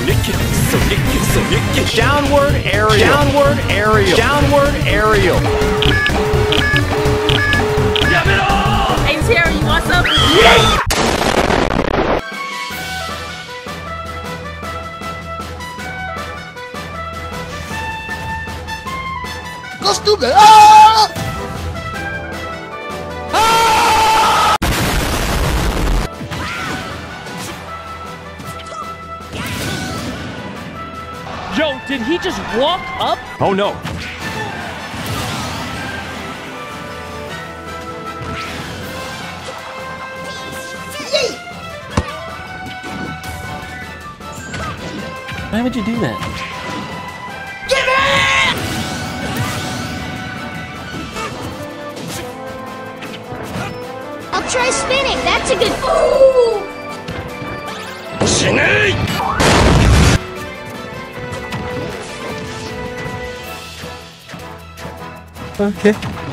Downward aerial. Downward aerial. Downward aerial. Hey Terry, you want some? Go stupid! Ah! Yo, did he just walk up? Oh no. Why would you do that? I'll try spinning. That's a good. Ooh! Okay.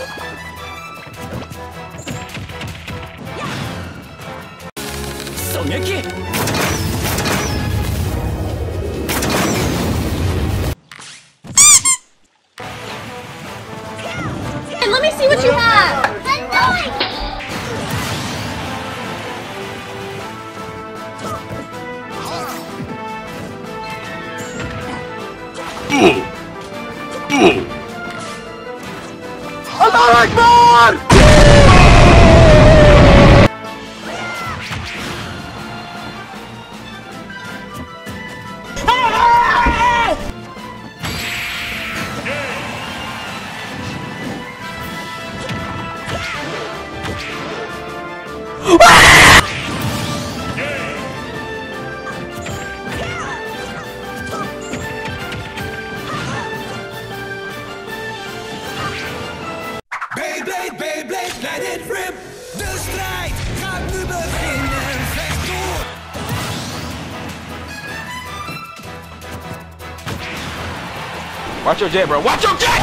And let me see what you have. Allah Akbar! Beyblade, Beyblade, let it rip! De strijd gaat nu beginnen, vecht door! Watch your jet, bro. Watch your jet!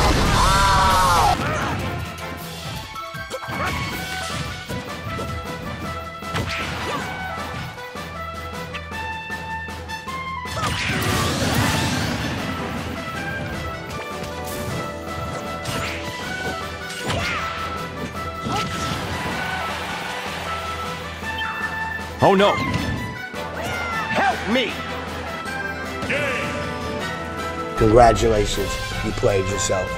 Oh no! Help me! Congratulations, you played yourself.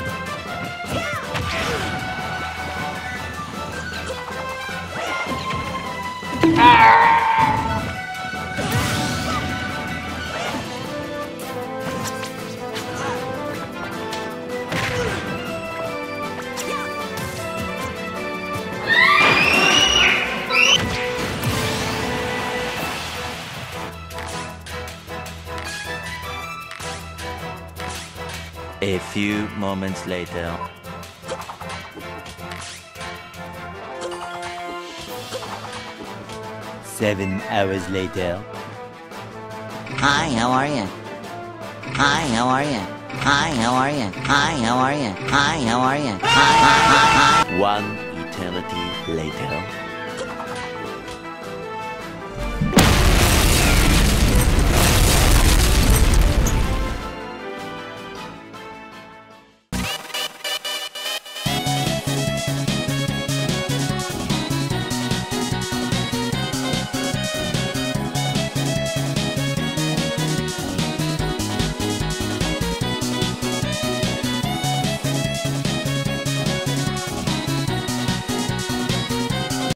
A few moments later. Seven hours later. Hi, how are you? Hi, how are you? Hi, how are you? Hi, how are you? Hi, how are you? Hi, hi, hi, hi. One eternity later.